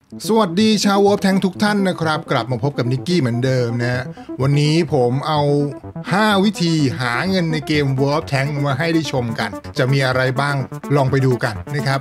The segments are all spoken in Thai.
สวัสดีชาววอล์ฟแทงทุกท่านนะครับกลับมาพบกับนิกกี้เหมือนเดิมนะวันนี้ผมเอา5วิธีหาเงินในเกมวอล์ฟแทงมาให้ได้ชมกันจะมีอะไรบ้างลองไปดูกันนะครับ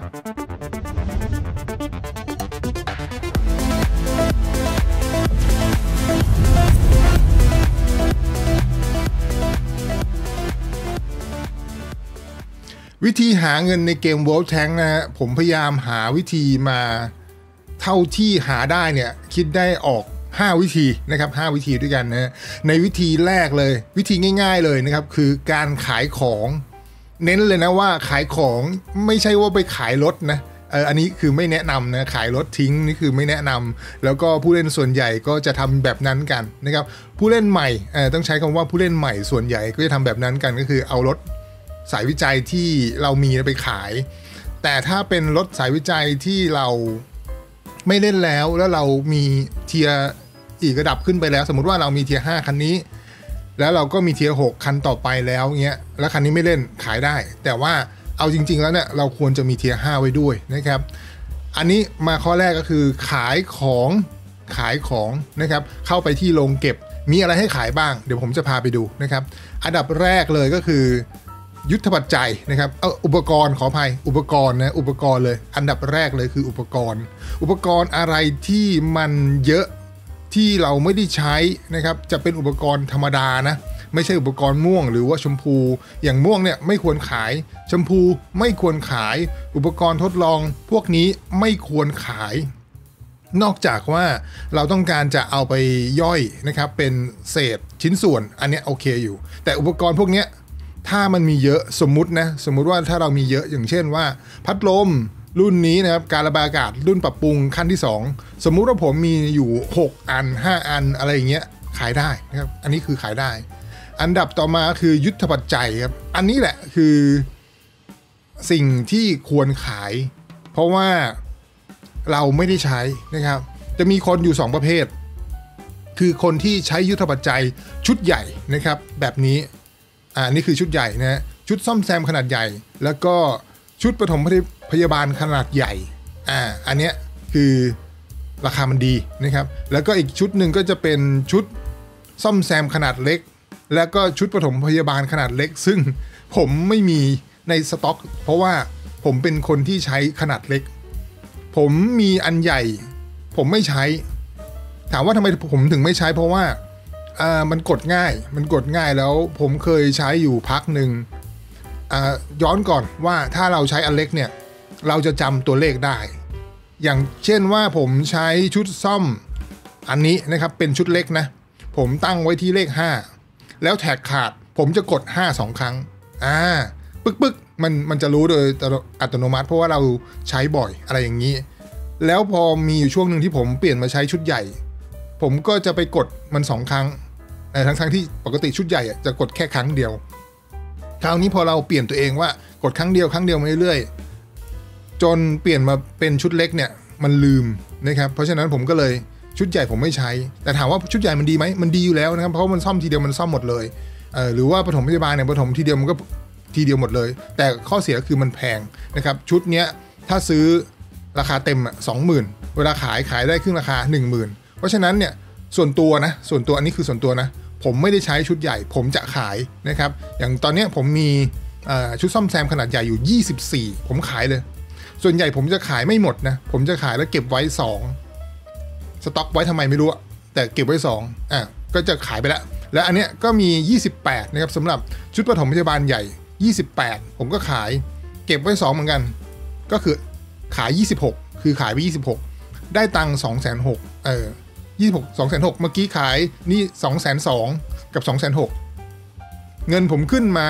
วิธีหาเงินในเกม World Tank นะฮะผมพยายามหาวิธีมาเท่าที่หาได้เนี่ยคิดได้ออก5วิธีนะครับ5วิธีด้วยกันนะในวิธีแรกเลยวิธีง่ายๆเลยนะครับคือการขายของเน้นเลยนะว่าขายของไม่ใช่ว่าไปขายรถนะอันนี้คือไม่แนะนำนะขายรถทิ้งนี่คือไม่แนะนำแล้วก็ผู้เล่นส่วนใหญ่ก็จะทำแบบนั้นกันนะครับผู้เล่นใหม่ต้องใช้คำว่าผู้เล่นใหม่ส่วนใหญ่ก็จะทำแบบนั้นกันก็คือเอารถสายวิจัยที่เรามีไปขายแต่ถ้าเป็นรถสายวิจัยที่เราไม่เล่นแล้วเรามีเทียร์อีกระดับขึ้นไปแล้วสมมติว่าเรามีเทียร์5คันนี้แล้วเราก็มีเทียร์6คันต่อไปแล้วเงี้ยแล้วคันนี้ไม่เล่นขายได้แต่ว่าเอาจริงๆแล้วเนี่ยเราควรจะมีเทียร์5ไว้ด้วยนะครับอันนี้มาข้อแรกก็คือขายของนะครับเข้าไปที่โรงเก็บมีอะไรให้ขายบ้างเดี๋ยวผมจะพาไปดูนะครับอันดับแรกเลยก็คือยุทธปัจจัยนะครับอุปกรณ์ขออภัยอุปกรณ์นะอุปกรณ์เลยอันดับแรกเลยคืออุปกรณ์อะไรที่มันเยอะที่เราไม่ได้ใช้นะครับจะเป็นอุปกรณ์ธรรมดานะไม่ใช่อุปกรณ์ม่วงหรือว่าชมพูอย่างม่วงเนี่ยไม่ควรขายชมพูไม่ควรขายอุปกรณ์ทดลองพวกนี้ไม่ควรขายนอกจากว่าเราต้องการจะเอาไปย่อยนะครับเป็นเศษชิ้นส่วนอันนี้โอเคอยู่แต่อุปกรณ์พวกนี้ถ้ามันมีเยอะสมมุติว่าถ้าเรามีเยอะอย่างเช่นว่าพัดลมรุ่นนี้นะครับการระบายอากาศรุ่นปรับปรุงขั้นที่2สมมุติว่าผมมีอยู่6อัน5อันอะไรอย่างเงี้ยขายได้นะครับอันนี้คือขายได้อันดับต่อมาคือยุทธปัจจัยครับอันนี้แหละคือสิ่งที่ควรขายเพราะว่าเราไม่ได้ใช้นะครับจะมีคนอยู่2ประเภทคือคนที่ใช้ยุทธปัจจัยชุดใหญ่นะครับแบบนี้นี่คือชุดใหญ่นะชุดซ่อมแซมขนาดใหญ่แล้วก็ชุดปฐมพยาบาลขนาดใหญ่อันเนี้ยคือราคามันดีนะครับแล้วก็อีกชุดหนึ่งก็จะเป็นชุดซ่อมแซมขนาดเล็กแล้วก็ชุดปฐมพยาบาลขนาดเล็กซึ่งผมไม่มีในสต็อกเพราะว่าผมเป็นคนที่ใช้ขนาดเล็กผมมีอันใหญ่ผมไม่ใช้ถามว่าทำไมผมถึงไม่ใช้เพราะว่ามันกดง่ายแล้วผมเคยใช้อยู่พักหนึ่งย้อนก่อนว่าถ้าเราใช้อันเล็กเนี่ยเราจะจำตัวเลขได้อย่างเช่นว่าผมใช้ชุดซ่อมอันนี้นะครับเป็นชุดเล็กนะผมตั้งไว้ที่เลข5แล้วแท็กขาดผมจะกด5 2ครั้งปึ๊กมันจะรู้โดยอัตโนมัติเพราะว่าเราใช้บ่อยอะไรอย่างนี้แล้วพอมีอยู่ช่วงหนึ่งที่ผมเปลี่ยนมาใช้ชุดใหญ่ผมก็จะไปกดมัน2ครั้งทั้งที่ปกติชุดใหญ่จะกดแค่ครั้งเดียวคราวนี้พอเราเปลี่ยนตัวเองว่ากดครั้งเดียวมาเรื่อยๆจนเปลี่ยนมาเป็นชุดเล็กเนี่ยมันลืมนะครับเพราะฉะนั้นผมก็เลยชุดใหญ่ผมไม่ใช้แต่ถามว่าชุดใหญ่มันดีไหมมันดีอยู่แล้วนะครับเพราะมันซ่อมทีเดียวมันซ่อมหมดเลยหรือว่าปฐมพยาบาลเนี่ยปฐมทีเดียวมันก็ทีเดียวหมดเลยแต่ข้อเสียคือมันแพงนะครับชุดเนี้ยถ้าซื้อราคาเต็ม20,000เวลาขายได้ครึ่งราคา 10,000 เพราะฉะนั้นเนี่ยส่วนตัวอันนี้คือส่วนตัวนะผมไม่ได้ใช้ชุดใหญ่ผมจะขายนะครับอย่างตอนนี้ผมมีชุดซ่อมแซมขนาดใหญ่อยู่24ผมขายเลยส่วนใหญ่ผมจะขายไม่หมดนะผมจะขายแล้วเก็บไว้2สต็อกไว้ทำไมไม่รู้แต่เก็บไว้2ก็จะขายไปแล้วอันเนี้ยก็มี28นะครับสำหรับชุดปฐมพยาบาลใหญ่28ผมก็ขายเก็บไว้2เหมือนกันก็คือขาย26คือขายไป26ได้ตังค์260,000 260,000เมื่อกี้ขายนี่220,000กับ260,000เงินผมขึ้นมา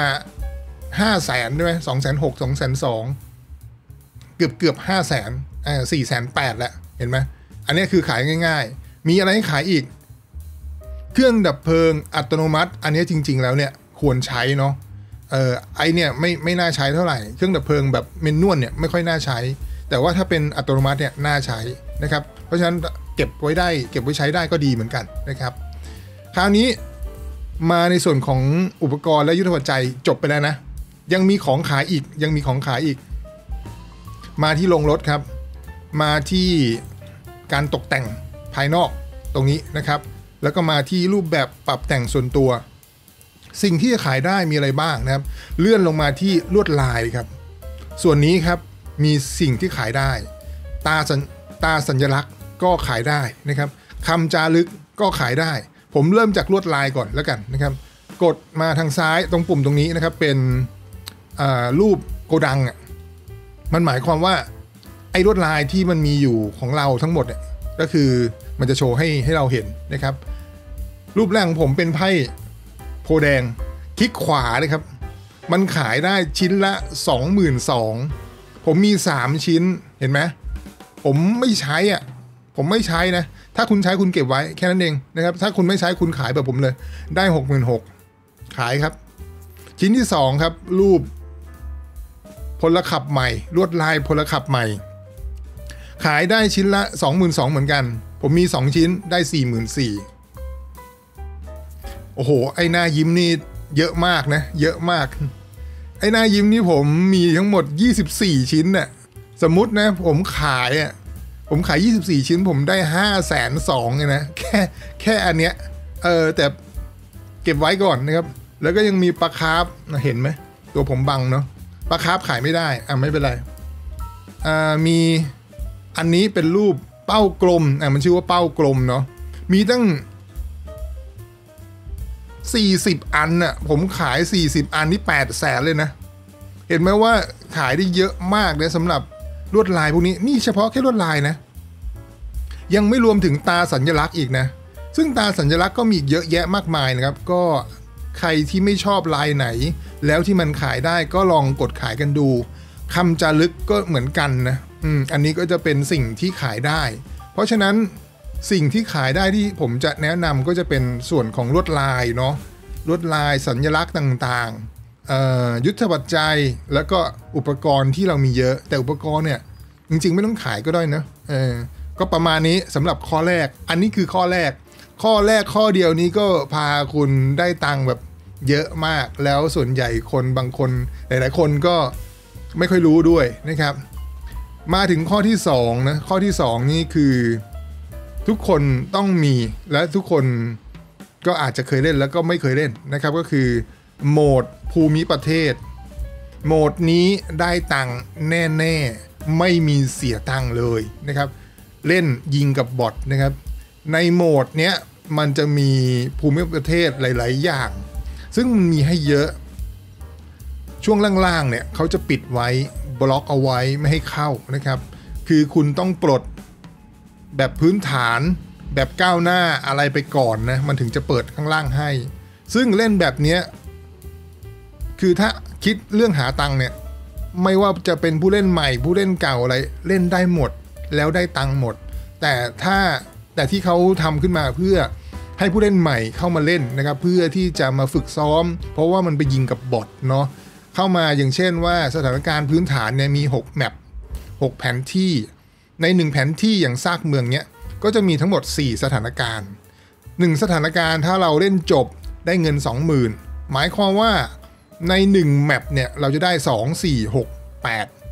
500,000ด้วย260,000 220,000เกือบ500,000 480,000แล้วเห็นไหมอันนี้คือขายง่ายๆมีอะไรให้ขายอีกเครื่องดับเพลิงอัตโนมัติอันนี้จริงๆแล้วเนี่ยควรใช้เนาะไอเนี่ยไม่น่าใช้เท่าไหร่เครื่องดับเพลิงแบบเมนนวลเนี่ยไม่ค่อยน่าใช้แต่ว่าถ้าเป็นอัตโนมัติเนี่ยน่าใช้นะครับเพราะฉะนั้นเก็บไว้ใช้ได้ก็ดีเหมือนกันนะครับคราวนี้มาในส่วนของอุปกรณ์และยุทธปัจจัยจบไปแล้วนะยังมีของขายอีกมาที่โรงรถครับมาที่การตกแต่งภายนอกตรงนี้นะครับแล้วก็มาที่รูปแบบปรับแต่งส่วนตัวสิ่งที่จะขายได้มีอะไรบ้างนะครับเลื่อนลงมาที่ลวดลายครับส่วนนี้ครับมีสิ่งที่ขายได้ตาสัญลักษณ์ก็ขายได้นะครับคำจารึกก็ขายได้ผมเริ่มจากลวดลายก่อนแล้วกันนะครับกดมาทางซ้ายตรงปุ่มตรงนี้นะครับเป็นรูปโกดังอ่ะมันหมายความว่าไอ้ลวดลายที่มันมีอยู่ของเราทั้งหมดเนี่ยก็คือมันจะโชว์ให้เราเห็นนะครับรูปแรกของผมเป็นไพ่โพแดงคลิกขวาเลยครับมันขายได้ชิ้นละ 22,000ผมมี3ชิ้นเห็นไหมผมไม่ใช้อ่ะผมไม่ใช้นะถ้าคุณใช้คุณเก็บไว้แค่นั้นเองนะครับถ้าคุณไม่ใช้คุณขายแบบผมเลยได้ 66,000ขายครับชิ้นที่2ครับรูปพลขับใหม่ลวดลายพลขับใหม่ขายได้ชิ้นละ 22,000เหมือนกันผมมี2ชิ้นได้ 44,000โอ้โหไอ้หน้ายิ้มนี่เยอะมากนะเยอะมากไอ้หน้ายิ้มนี่ผมมีทั้งหมด24ชิ้นน่ะสมมุตินะผมขาย24ชิ้นผมได้520,000เลยนะแค่อันเนี้ยแต่เก็บไว้ก่อนนะครับแล้วก็ยังมีปลาคาร์ฟเห็นไหมตัวผมบังเนาะปลาคาร์ฟขายไม่ได้ไม่เป็นไรมีอันนี้เป็นรูปเป้ากลมมันชื่อว่าเป้ากลมเนาะมีตั้ง40อันน่ะผมขาย40อันนี่800,000เลยนะเห็นไหมว่าขายได้เยอะมากเลยสำหรับลวดลายพวกนี้นี่เฉพาะแค่ลวดลายนะยังไม่รวมถึงตาสัญลักษณ์อีกนะซึ่งตาสัญลักษณ์ก็มีเยอะแยะมากมายนะครับก็ใครที่ไม่ชอบลายไหนแล้วที่มันขายได้ก็ลองกดขายกันดูคำจารึกก็เหมือนกันนะอันนี้ก็จะเป็นสิ่งที่ขายได้เพราะฉะนั้นสิ่งที่ขายได้ที่ผมจะแนะนำก็จะเป็นส่วนของลวดลายเนาะลวดลายสัญลักษณ์ต่างๆยุทธปัจจัยแล้วก็อุปกรณ์ที่เรามีเยอะแต่อุปกรณ์เนี่ยจริงๆไม่ต้องขายก็ได้นะก็ประมาณนี้สำหรับข้อแรกอันนี้คือข้อแรกข้อเดียวนี้ก็พาคุณได้ตังค์แบบเยอะมากแล้วส่วนใหญ่คนบางคนหลายๆคนก็ไม่ค่อยรู้ด้วยนะครับมาถึงข้อที่2นะข้อที่2นี่คือทุกคนต้องมีและทุกคนก็อาจจะเคยเล่นแล้วก็ไม่เคยเล่นนะครับก็คือโหมดภูมิประเทศโหมดนี้ได้ตังค์แน่ๆไม่มีเสียตังค์เลยนะครับเล่นยิงกับบอทนะครับในโหมดเนี้ยมันจะมีภูมิประเทศหลายๆอย่างซึ่งมันมีให้เยอะช่วงล่างๆเนี่ยเขาจะปิดไว้บล็อกเอาไว้ไม่ให้เข้านะครับคือคุณต้องปลดแบบพื้นฐานแบบก้าวหน้าอะไรไปก่อนนะมันถึงจะเปิดข้างล่างให้ซึ่งเล่นแบบนี้คือถ้าคิดเรื่องหาตังค์เนี่ยไม่ว่าจะเป็นผู้เล่นใหม่ผู้เล่นเก่าอะไรเล่นได้หมดแล้วได้ตังค์หมดแต่ที่เขาทำขึ้นมาเพื่อให้ผู้เล่นใหม่เข้ามาเล่นนะครับเพื่อที่จะมาฝึกซ้อมเพราะว่ามันไปยิงกับบอทเนาะเข้ามาอย่างเช่นว่าสถานการณ์พื้นฐานเนี่ยมี6แมป6แผนที่ใน1แผนที่อย่างซากเมืองเนี้ยก็จะมีทั้งหมด4สถานการณ์1สถานการณ์ถ้าเราเล่นจบได้เงิน 20,000 หมายความว่าใน1แมปเนี่ยเราจะได้2 4 6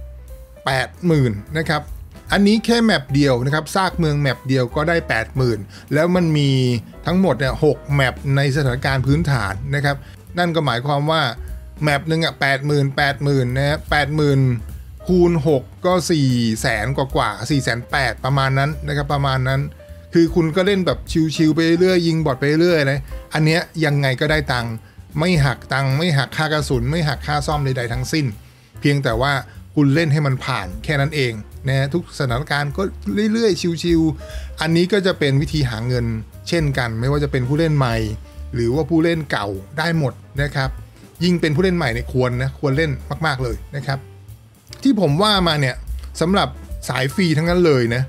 8 80,000นะครับอันนี้แค่แมปเดียวนะครับซากเมืองแมปเดียวก็ได้ 80,000 แล้วมันมีทั้งหมดเนี่ย6แมปในสถานการณ์พื้นฐานนะครับนั่นก็หมายความว่าแมปหนึ่ง80,000นะ80,000คูณ6ก็400,000กว่า480,000ประมาณนั้นนะครับประมาณนั้นคือคุณก็เล่นแบบชิวๆไปเรื่อยยิงบอทไปเรื่อยนะอันเนี้ยยังไงก็ได้ตังค์ไม่หักตังค์ไม่หักค่ากระสุนไม่หักค่าซ่อมใดๆทั้งสิ้นเพียงแต่ว่าคุณเล่นให้มันผ่านแค่นั้นเองนะทุกสถานการณ์ก็เรื่อยๆชิวๆอันนี้ก็จะเป็นวิธีหาเงินเช่นกันไม่ว่าจะเป็นผู้เล่นใหม่หรือว่าผู้เล่นเก่าได้หมดนะครับยิ่งเป็นผู้เล่นใหม่เนี่ยควรเล่นมากๆเลยนะครับที่ผมว่ามาเนี่ยสำหรับสายฟรีทั้งนั้นเลยนะ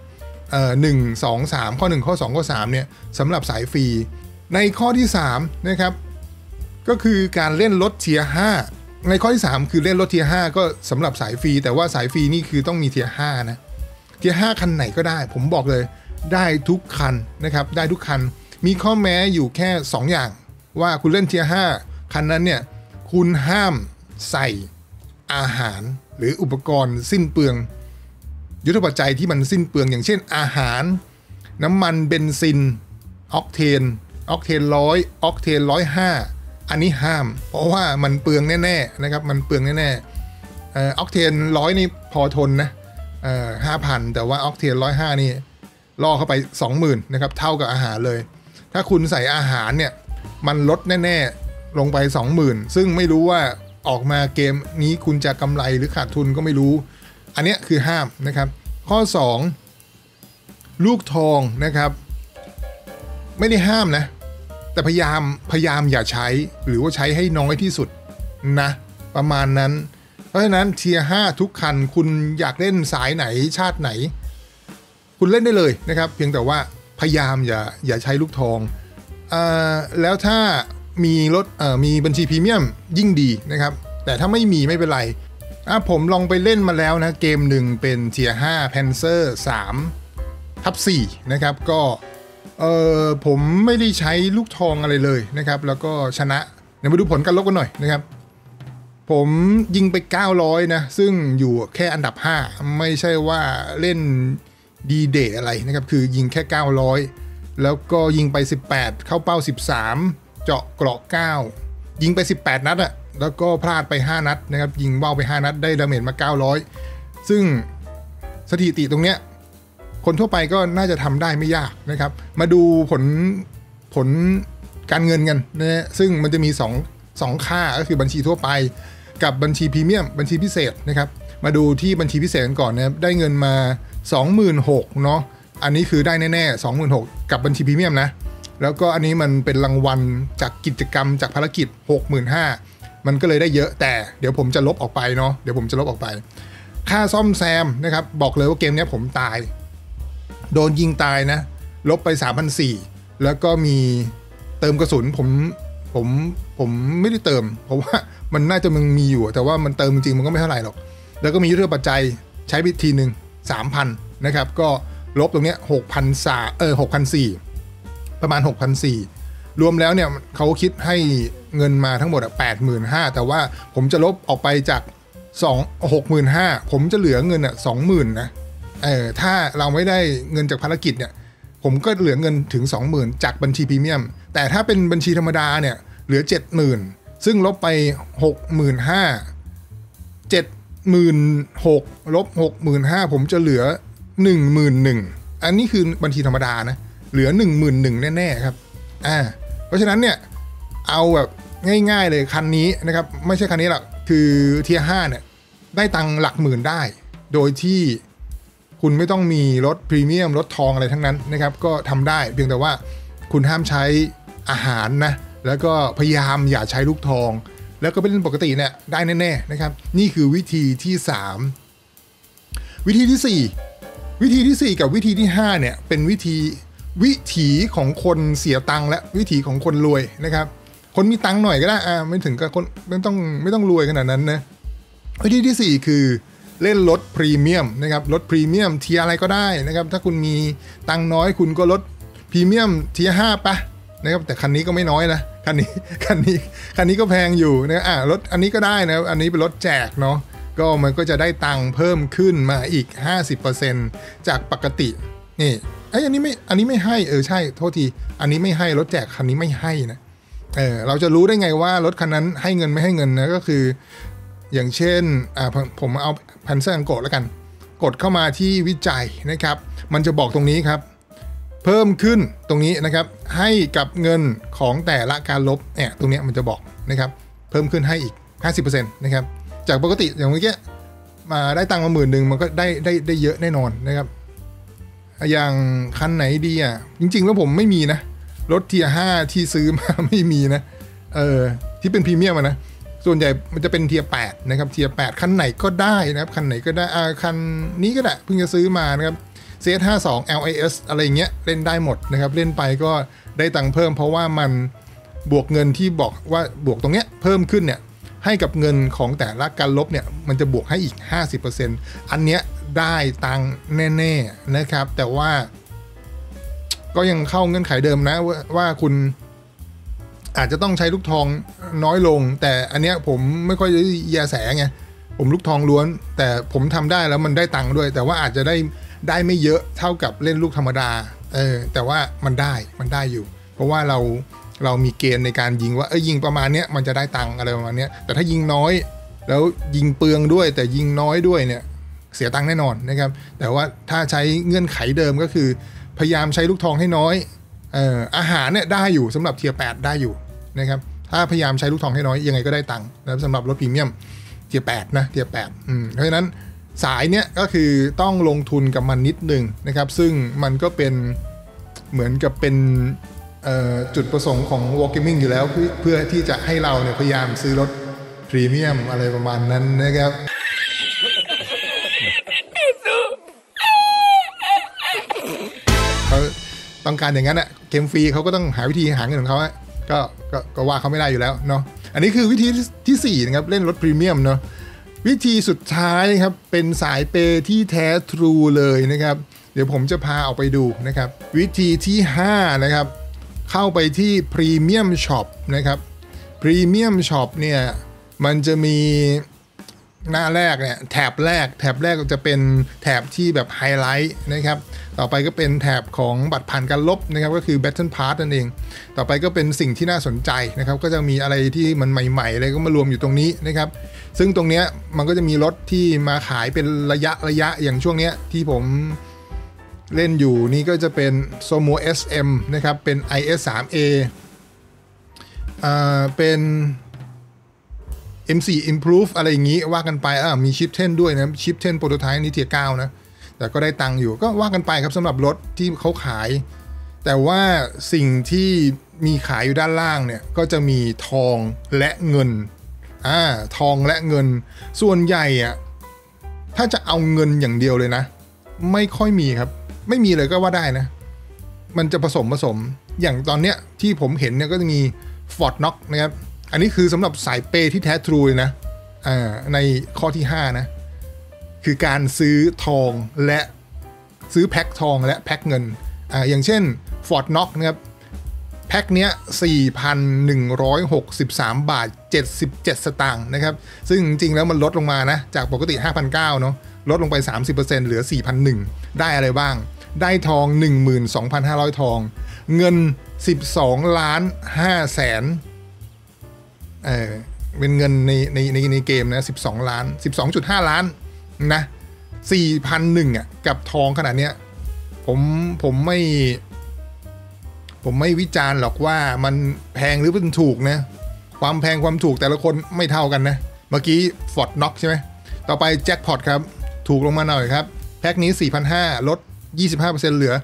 1 2 3ข้อ1ข้อ2ข้อ3เนี่ยสำหรับสายฟรีในข้อที่3นะครับก็คือการเล่นรถเทียร์5ในข้อที่3คือเล่นรถเทียร์5ก็สำหรับสายฟรีแต่ว่าสายฟรีนี่คือต้องมีเทียร์5นะเทียร์5คันไหนก็ได้ผมบอกเลยได้ทุกคันนะครับได้ทุกคันมีข้อแม้อยู่แค่2อย่างว่าคุณเล่นเทียร์5คันนั้นเนี่ยคุณห้ามใส่อาหารหรืออุปกรณ์สิ้นเปลืองยุทธปัจจัยที่มันสิ้นเปลืองอย่างเช่นอาหารน้ำมันเบนซินออกเทน100ออกเทน105อันนี้ห้ามเพราะว่ามันเปลืองแน่ๆนะครับมันเปลืองแน่ๆออกเทน100นี่พอทนนะ5,000 แต่ว่าออกเทน105นี่ล่อเข้าไป 20,000 นะครับเท่ากับอาหารเลยถ้าคุณใส่อาหารเนี่ยมันลดแน่ๆลงไป 20,000 ซึ่งไม่รู้ว่าออกมาเกมนี้คุณจะกำไรหรือขาดทุนก็ไม่รู้อันนี้คือห้ามนะครับข้อ2ลูกทองนะครับไม่ได้ห้ามนะแต่พยายามอย่าใช้หรือว่าใช้ให้น้อยที่สุดนะประมาณนั้นเพราะฉะนั้นเทียร์5ทุกคันคุณอยากเล่นสายไหนชาติไหนคุณเล่นได้เลยนะครับเพียงแต่ว่าพยายามอย่าใช้ลูกทองแล้วถ้ามีมีบัญชีพรีเมียมยิ่งดีนะครับแต่ถ้าไม่มีไม่เป็นไรผมลองไปเล่นมาแล้วนะเกมหนึ่งเป็นเทียร์5 Panzer 3/4นะครับก็ผมไม่ได้ใช้ลูกทองอะไรเลยนะครับแล้วก็ชนะเดี๋ยวมาดูผลการลบกันหน่อยนะครับผมยิงไป900นะซึ่งอยู่แค่อันดับ5ไม่ใช่ว่าเล่นดีเดย์อะไรนะครับคือยิงแค่900แล้วก็ยิงไป18เข้าเป้า13เจาะเกราะ9ยิงไป18นัดอะแล้วก็พลาดไป5นัดนะครับยิงว่าวไป5นัดได้ดาเมจมา900ซึ่งสถิติตรงเนี้ยคนทั่วไปก็น่าจะทำได้ไม่ยากนะครับมาดูผลการเงินกันนะซึ่งมันจะมี2ค่าก็คือบัญชีทั่วไปกับบัญชีพรีเมียมบัญชีพิเศษนะครับมาดูที่บัญชีพิเศษกันก่อนนะได้เงินมา 26,000 เนาะอันนี้คือได้แน่ๆ 26,000 กับบัญชีพรีเมียมนะแล้วก็อันนี้มันเป็นรางวัลจากกิจกรรมจากภารกิจ 65,000 มันก็เลยได้เยอะแต่เดี๋ยวผมจะลบออกไปเนาะเดี๋ยวผมจะลบออกไปค่าซ่อมแซมนะครับบอกเลยว่าเกมนี้ผมตายโดนยิงตายนะลบไป 3,400 แล้วก็มีเติมกระสุนผมไม่ได้เติมเพราะว่ามันน่าจะมันมีอยู่แต่ว่ามันเติมจริงมันก็ไม่เท่าไหร่หรอกแล้วก็มียุทธปัจจัยใช้ไปทีหนึ่ง 3,000 นะครับก็ลบตรงเนี้ย6,400 ประมาณ 6,400 รวมแล้วเนี่ยเขาคิดให้เงินมาทั้งหมด85,000 แต่ว่าผมจะลบออกไปจาก65,000 ผมจะเหลือเงิน20,000 นะถ้าเราไม่ได้เงินจากภารกิจเนี่ยผมก็เหลือเงินถึง 20,000 จากบัญชีพรีเมียมแต่ถ้าเป็นบัญชีธรรมดาเนี่ยเหลือ 70,000 ซึ่งลบไป 65,000 76,000 ลบ 65,000 ผมจะเหลือ 11,000 อันนี้คือบัญชีธรรมดานะเหลือ 11,000 แน่ๆครับเพราะฉะนั้นเนี่ยเอาแบบง่ายๆเลยคันนี้นะครับไม่ใช่คันนี้หรอกคือเทียร์5เนี่ยได้ตังค์หลักหมื่นได้โดยที่คุณไม่ต้องมีรถพรีเมียมรถทองอะไรทั้งนั้นนะครับก็ทำได้เพียงแต่ว่าคุณห้ามใช้อาหารนะแล้วก็พยายามอย่าใช้ลูกทองแล้วก็เป็นปกติเนี่ยได้แน่ๆนะครับนี่คือวิธีที่3วิธีที่4กับวิธีที่5เนี่ยเป็นวิถีของคนเสียตังค์และวิถีของคนรวยนะครับคนมีตังค์หน่อยก็ได้ไม่ถึงกับคนไม่ต้องรวยขนาดนั้นนะวิธีที่4คือเล่นรถพรีเมียมนะครับรถพรีเมียมเทียร์อะไรก็ได้นะครับถ้าคุณมีตังค์น้อยคุณก็ลดพรีเมียมเทียร์5ปะนะครับแต่คันนี้ก็ไม่น้อยนะคันนี้ก็แพงอยู่นะรถอันนี้ก็ได้นะอันนี้เป็นรถแจกเนาะก็มันก็จะได้ตังค์เพิ่มขึ้นมาอีก 50% จากปกตินี่อันนี้ไม่ให้ใช่โทษทีอันนี้ไม่ให้รถแจกคันนี้ไม่ให้นะเราจะรู้ได้ไงว่ารถคันนั้นให้เงินไม่ให้เงินนะก็คืออย่างเช่นผมเอาPanzer Angoแล้วกันกดเข้ามาที่วิจัยนะครับมันจะบอกตรงนี้ครับเพิ่มขึ้นตรงนี้นะครับให้กับเงินของแต่ละการลบตรงนี้มันจะบอกนะครับเพิ่มขึ้นให้อีก 50% นะครับจากปกติอย่างเมื่อกี้มาได้ตังค์มา10,000มันก็ได้เยอะแน่นอนนะครับอย่างคันไหนดีจริงๆแล้วผมไม่มีนะรถเทียร์5ที่ซื้อมาไม่มีนะที่เป็นพรีเมียมนะส่วนใหญ่มันจะเป็นเทียร์8นะครับเทียร์8คันไหนก็ได้นะครับคันไหนก็ได้คันนี้ก็ได้เพิ่งจะซื้อมานะครับ CS52 LAS อะไรเงี้ยเล่นได้หมดนะครับเล่นไปก็ได้ตังค์เพิ่มเพราะว่ามันบวกเงินที่บอกว่าบวกตรงเนี้ยเพิ่มขึ้นเนี่ยให้กับเงินของแต่ละการลบเนี่ยมันจะบวกให้อีก 50% อันเนี้ยได้ตังค์แน่ๆนะครับแต่ว่าก็ยังเข้าเงื่อนไขเดิมนะว่าคุณอาจจะต้องใช้ลูกทองน้อยลงแต่อันเนี้ยผมไม่ค่อยแยแสไงผมลูกทองล้วนแต่ผมทำได้แล้วมันได้ตังค์ด้วยแต่ว่าอาจจะได้ไม่เยอะเท่ากับเล่นลูกธรรมดาแต่ว่ามันได้อยู่เพราะว่าเรามีเกณฑ์ในการยิงว่ายิงประมาณเนี้ยมันจะได้ตังค์อะไรประมาณเนี้ยแต่ถ้ายิงน้อยแล้วยิงเปลืองด้วยแต่ยิงน้อยด้วยเนี่ยเสียตังค์แน่นอนนะครับแต่ว่าถ้าใช้เงื่อนไขเดิมก็คือพยายามใช้ลูกทองให้น้อยอาหารเนี่ยได้อยู่สำหรับเทียร์8ได้อยู่นะครับถ้าพยายามใช้ลูกทองให้น้อยยังไงก็ได้ตังค์นะสำหรับรถพรีเมียมเทียร์8นะเทียร์8เพราะฉะนั้นสายเนี้ยก็คือต้องลงทุนกับมันนิดนึงนะครับซึ่งมันก็เป็นเหมือนกับเป็นจุดประสงค์ของ War Gaming อยู่แล้วเพื่อที่จะให้เราเนี่ยพยายามซื้อรถพรีเมียมอะไรประมาณนั้นนะครับเขาต้องการอย่างนั้นอะเกมฟรีเขาก็ต้องหาวิธีหาเงินของเขาก็ว่าเขาไม่ได้อยู่แล้วเนาะอันนี้คือวิธีที่4นะครับเล่นรถพรีเมียมเนาะวิธีสุดท้ายครับเป็นสายเปย์ที่แท้ทรูเลยนะครับเดี๋ยวผมจะพาออกไปดูนะครับวิธีที่5นะครับเข้าไปที่พรีเมียมช็อปนะครับพรีเมียมช็อปเนี่ยมันจะมีหน้าแรกเนี่ยแถบแรกจะเป็นแถบที่แบบไฮไลท์นะครับต่อไปก็เป็นแถบของบัตรผ่านการลบนะครับก็คือ Battle Pass นั่นเองต่อไปก็เป็นสิ่งที่น่าสนใจนะครับก็จะมีอะไรที่มันใหม่ๆอะไรก็มารวมอยู่ตรงนี้นะครับซึ่งตรงเนี้ยมันก็จะมีรถที่มาขายเป็นระยะอย่างช่วงเนี้ยที่ผมเล่นอยู่นี่ก็จะเป็น Somo SM นะครับเป็น IS3A เป็น M4 Improve อะไรอย่างงี้ว่ากันไปมีชิป10ด้วยนะชิป10 Prototype นี่เทียร์9นะแต่ก็ได้ตังค์อยู่ก็ว่ากันไปครับสำหรับรถที่เขาขายแต่ว่าสิ่งที่มีขายอยู่ด้านล่างเนี่ยก็จะมีทองและเงินทองและเงินส่วนใหญ่ถ้าจะเอาเงินอย่างเดียวเลยนะไม่ค่อยมีครับไม่มีเลยก็ว่าได้นะมันจะผสมอย่างตอนเนี้ยที่ผมเห็นเนี่ยก็จะมี Fort Knox นะครับอันนี้คือสำหรับสายเปย์ที่แท้ทรูเลยนะในข้อที่5นะคือการซื้อทองและซื้อแพ็คทองและแพ็คเงินอย่างเช่น Fort Knox นะครับแพ็คเนี้ย 4,163 บาท 77 สตางค์นะครับซึ่งจริงๆแล้วมันลดลงมานะจากปกติ 5,900 เนาะลดลงไป 30% เหลือ 4,100 ได้อะไรบ้างได้ทอง 12,500 ทองเงิน 12 ล้าน 5 แสนเป็นเงินในเกมนะ12 ล้าน 12.5 ล้านนะ 4,100 กับทองขนาดเนี้ยผมไม่วิจารณ์หรอกว่ามันแพงหรือมันถูกนะความแพงความถูกแต่ละคนไม่เท่ากันนะเมื่อกี้ Fort Knox ใช่ไหมต่อไปแจ็คพอตครับถูกลงมาหน่อยครับแพ็คนี้ 4,500 ลด 25% เหลือ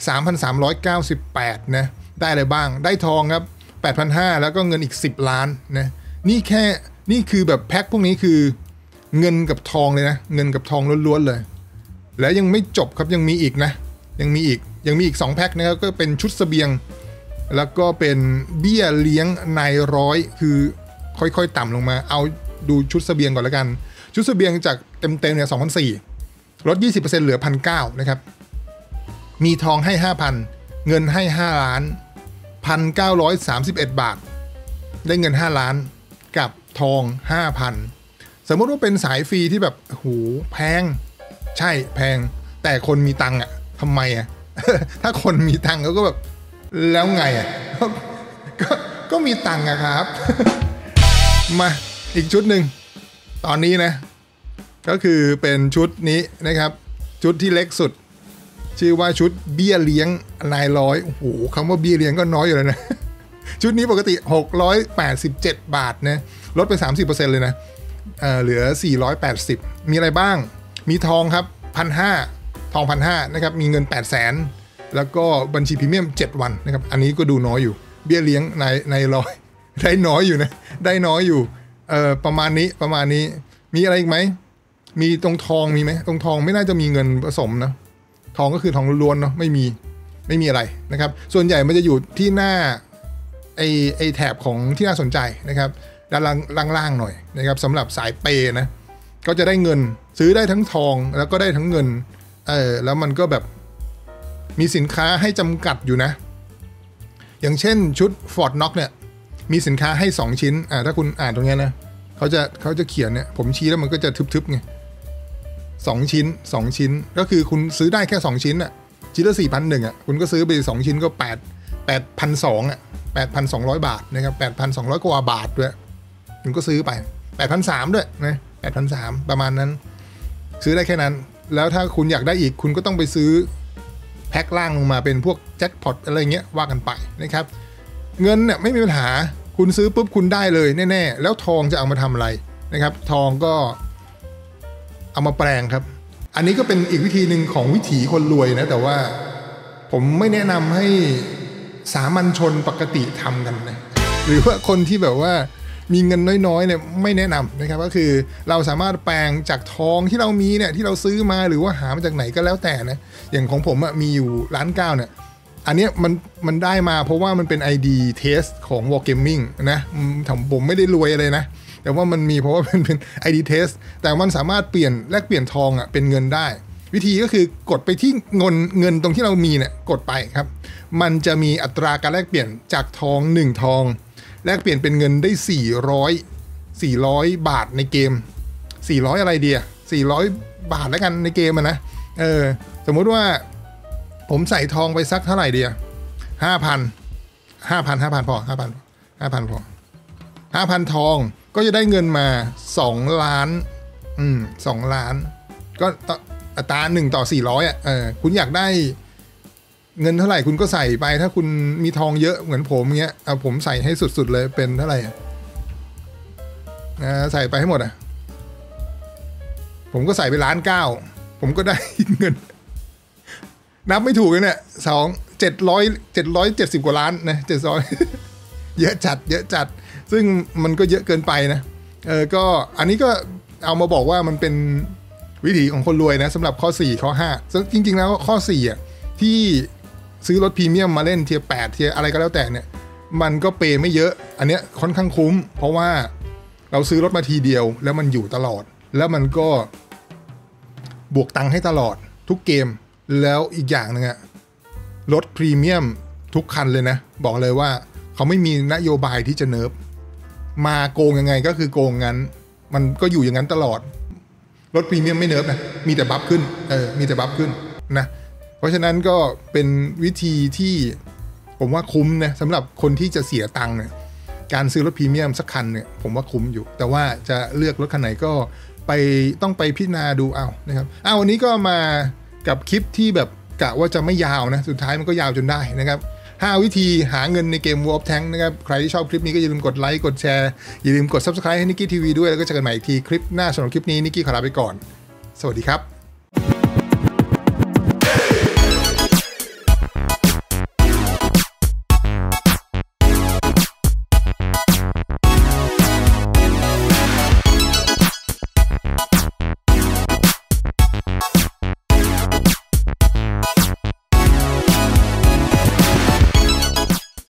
3,398 นะได้อะไรบ้างได้ทองครับ 8,500 แล้วก็เงินอีก10 ล้านนะนี่คือแบบแพ็คพวกนี้คือเงินกับทองเลยนะเงินกับทองล้วนๆเลยแล้วยังไม่จบครับยังมีอีกนะยังมีอีก2แพ็คนะครับก็เป็นชุดเสบียงแล้วก็เป็นเบี้ยเลี้ยงนายร้อยคือค่อยๆต่ำลงมาเอาดูชุดเสบียงก่อนแล้วกันชุดเสบียงจากเต็มๆเนี่ย 2,400 ลด 20% เหลือ 1,900 นะครับมีทองให้ 5,000 เงินให้5ล้าน 1,931 บาทได้เงิน5ล้านกับทอง 5,000 สมมติว่าเป็นสายฟรีที่แบบโหแพงใช่แพงแต่คนมีตังค์ทำไมถ้าคนมีตังค์เขาก็แบบแล้วไงก็มีตังค์ครับ มาอีกชุดหนึ่งตอนนี้นะก็คือเป็นชุดนี้นะครับชุดที่เล็กสุดชื่อว่าชุดเบี้ยเลี้ยงนายร้อยโอ้โหคำว่าเบี้ยเลี้ยงก็น้อยอยู่แล้วนะ ชุดนี้ปกติ687 บาทนะลดไป 30% เลยนะเหลือ480มีอะไรบ้างมีทองครับ 1,500 ทอง 1,500 นะครับมีเงิน 800,000 แล้วก็บัญชีพรีเมียม7วันนะครับอันนี้ก็ดูน้อยอยู่เบี้ยเลี้ยงในร้อยได้น้อยอยู่นะได้น้อยอยู่ประมาณนี้มีอะไรอีกไหมมีตรงทองมีไหมตรงทองไม่น่าจะมีเงินผสมนะทองก็คือทองล้วนๆเนาะไม่มีอะไรนะครับส่วนใหญ่มันจะอยู่ที่หน้าไอแถบของที่น่าสนใจนะครับด้านล่างๆหน่อยนะครับสำหรับสายเปย์นะก็จะได้เงินซื้อได้ทั้งทองแล้วก็ได้ทั้งเงินแล้วมันก็แบบมีสินค้าให้จำกัดอยู่นะอย่างเช่นชุด Fort Knox เนี่ยมีสินค้าให้2ชิ้นถ้าคุณอ่านตรงนี้นะเขาจะเขียนเนี่ยผมชี้แล้วมันก็จะทึบๆไง2 ชิ้นก็คือคุณซื้อได้แค่2ชิ้นชิ้นละ4,100อ่ะคุณก็ซื้อไป2ชิ้นก็8,200อ่ะ8,200 บาทนะครับ8,200 กว่าบาทด้วยคุณก็ซื้อไป8,300ด้วยนะ8,300ประมาณนั้นซื้อได้แค่นั้นแล้วถ้าคุณอยากได้อีกคุณก็ต้องไปซื้อแพ็คล่างลงมาเป็นพวกแจ็คพอตอะไรเงี้ยว่ากันไปนะครับเงินเนี่ยไม่มีปัญหาคุณซื้อปุ๊บคุณได้เลยแน่ๆแล้วทองจะเอามาทำอะไรนะครับทองก็เอามาแปลงครับอันนี้ก็เป็นอีกวิธีหนึ่งของวิถีคนรวยนะแต่ว่าผมไม่แนะนำให้สามัญชนปกติทำกันนะหรือว่าคนที่แบบว่ามีเงินน้อยๆเนี่ยไม่แนะนำนะครับก็คือเราสามารถแปลงจากทองที่เรามีเนี่ยที่เราซื้อมาหรือว่าหามาจากไหนก็แล้วแต่นะอย่างของผมมีอยู่1,900,000เนี่ยอันนี้มันได้มาเพราะว่ามันเป็น ID test ของ Wargaming นะผมไม่ได้รวยอะไรนะแต่ว่ามันมีเพราะว่าเป็น ID test แต่มันสามารถแลกเปลี่ยนทองเป็นเงินได้วิธีก็คือกดไปที่เงินตรงที่เรามีเนี่ยกดไปครับมันจะมีอัตราการแลกเปลี่ยนจากทอง1ทองแลกเปลี่ยนเป็นเงินได้400 บาทในเกม400อะไรเดีย400 บาทแล้วกันในเกมนะสมมุติว่าผมใส่ทองไปสักเท่าไหร่เดีย5,000พอ5,000พอ5,000ทองก็จะได้เงินมา2 ล้าน2 ล้านก็อัตรา1 ต่อ 400คุณอยากได้เงินเท่าไหร่คุณก็ใส่ไปถ้าคุณมีทองเยอะเหมือนผมเงี้ยผมใส่ให้สุดๆเลยเป็นเท่าไหร่ใส่ไปให้หมดผมก็ใส่ไป1,900,000ผมก็ได้เงินนับไม่ถูกเลยเนี่ย770 กว่าล้านนะ700 เยอะจัดซึ่งมันก็เยอะเกินไปนะก็อันนี้ก็เอามาบอกว่ามันเป็นวิถีของคนรวยนะสำหรับข้อ4ข้อ5ซึ่งจริงๆแล้วข้อ4ที่ซื้อรถพรีเมียมมาเล่นเทียร์8เทียร์อะไรก็แล้วแต่เนี่ยมันก็เปย์ไม่เยอะอันเนี้ยค่อนข้างคุ้มเพราะว่าเราซื้อรถมาทีเดียวแล้วมันอยู่ตลอดแล้วมันก็บวกตังค์ให้ตลอดทุกเกมแล้วอีกอย่างนึงรถพรีเมียมทุกคันเลยนะบอกเลยว่าเขาไม่มีนโยบายที่จะเนิร์ฟมาโกงยังไงก็คือโกงงั้นมันก็อยู่อย่างนั้นตลอดรถพรีเมียมไม่เนิร์ฟนะมีแต่บัฟขึ้นมีแต่บัฟขึ้นนะเพราะฉะนั้นก็เป็นวิธีที่ผมว่าคุ้มนะสำหรับคนที่จะเสียตังค์เนี่ยการซื้อรถพรีเมียมสักคันเนี่ยผมว่าคุ้มอยู่แต่ว่าจะเลือกรถคันไหนก็ต้องไปพิจารณาดูเอานะครับวันนี้ก็มากับคลิปที่แบบกะว่าจะไม่ยาวนะสุดท้ายมันก็ยาวจนได้นะครับ5 วิธีหาเงินในเกม World of Tanks นะครับใครที่ชอบคลิปนี้ก็อย่าลืมกดไลค์กดแชร์อย่าลืมกด Subscribe ให้นิกกี้ทีวีด้วยแล้วก็เจอกันใหม่อีกทีคลิปหน้าสำหรับคลิปนี้นิกกี้ขอลาไปก่อนสวัสดีครับ